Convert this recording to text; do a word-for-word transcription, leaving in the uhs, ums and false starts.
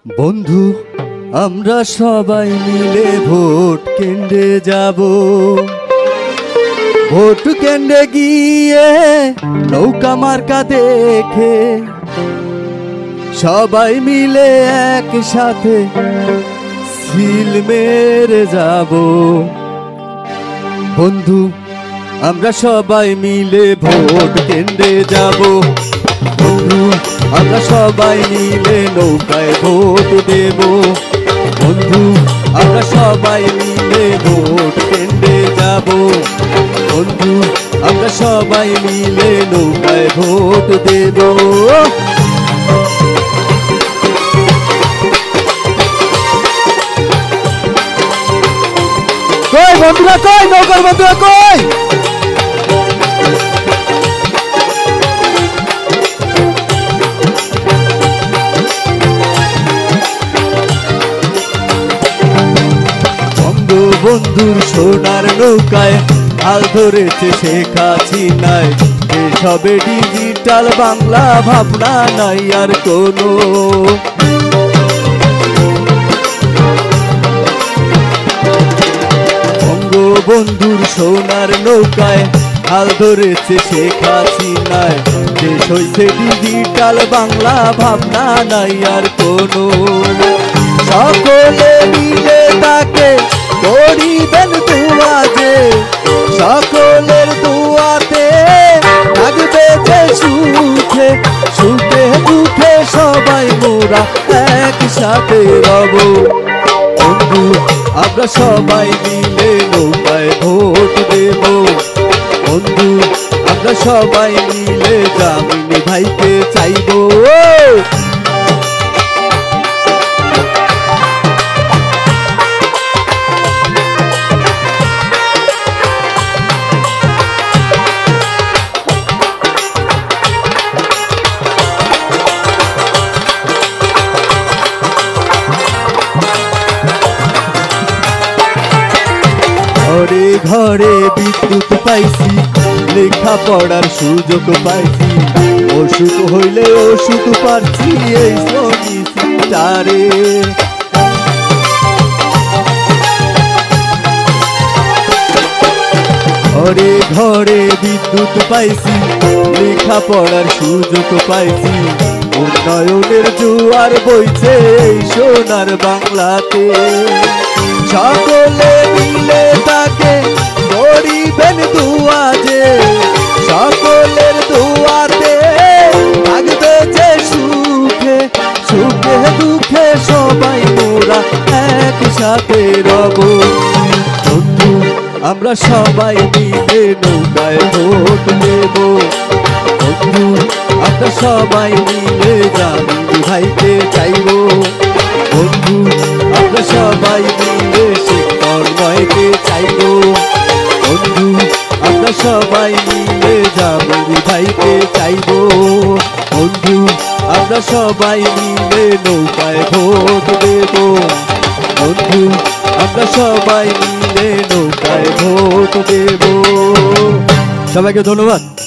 বন্ধু আমরা সবাই মিলে ভোট কেন্দ্রে যাব। ভোট কেন্দ্রে গিয়ে নৌকা মার্কা দেখে সবাই মিলে একসাথে সিল মেরে যাব। বন্ধু আমরা সবাই মিলে ভোট কেন্দ্রে যাব। বন্ধু আমরা সবাই মিলে নৌকায় ভোট দেব। বন্ধু আমরা সবাই মিলে ভোট কেন্দ্রে যাব। বন্ধু আমরা সবাই মিলে নৌকায় ভোট দেব। কই বন্ধুরা, কই নৌকার বন্ধুরা, কই বন্ধুর সোনার নৌকায় হাল ধরেছে শেখ হাসিনায়। এসবে ডিজিটাল বাংলা ভাবনা নাই আর কোনো। বঙ্গবন্ধুর সোনার নৌকায় হাল ধরেছে শেখ হাসিনায়। দেশ হইছে ডিজিটাল বাংলা ভাবনা নাই আর কোনো। সকলে মিলে তাকে করিবেন দোয়া যে, সকলের দোয়াতে থাকবে যে সুখে। সুখে দুঃখে সবাই মোরা একসাথে রব। বন্ধু আমরা সবাই মিলে নৌকায় ভোট দেব। বন্ধু আমরা সবাই মিলে জামিন ভাইকে চাইব। ঘরে ঘরে বিদ্যুৎ পাইছি, লেখা পড়ার সুযোগ পাইছি। অসুখ হইলে ওষুধ পাচ্ছি এই সনিটারে। ঘরে ঘরে বিদ্যুৎ পাইছি, লেখা পড়ার সুযোগ পাইছি। উন্নয়নের জোয়ার বইছে এই সোনার বাংলাতে। সকলে মিলে তাকে করিবেন দোয়া যে, সকলের দোয়াতে থাকবে যে সুখে। সুখে দুঃখে সবাই মোরা একসাথে রব। বন্ধু আমরা সবাই মিলে নৌকায় ভোট দেব। বন্ধু আমরা সবাই মিলে জামিন ভাইকে চাইব। বন্ধু আমরা সবাই মিলে শেখরকে চাইব। বন্ধু আমরা সবাই মিলে জামিন ভাইকে চাইব। বন্ধু আমরা সবাই মিলে নৌকায় ভোট দেব। বন্ধু আমরা সবাই মিলে নৌকায় ভোট দেব। সবাইকে ধন্যবাদ।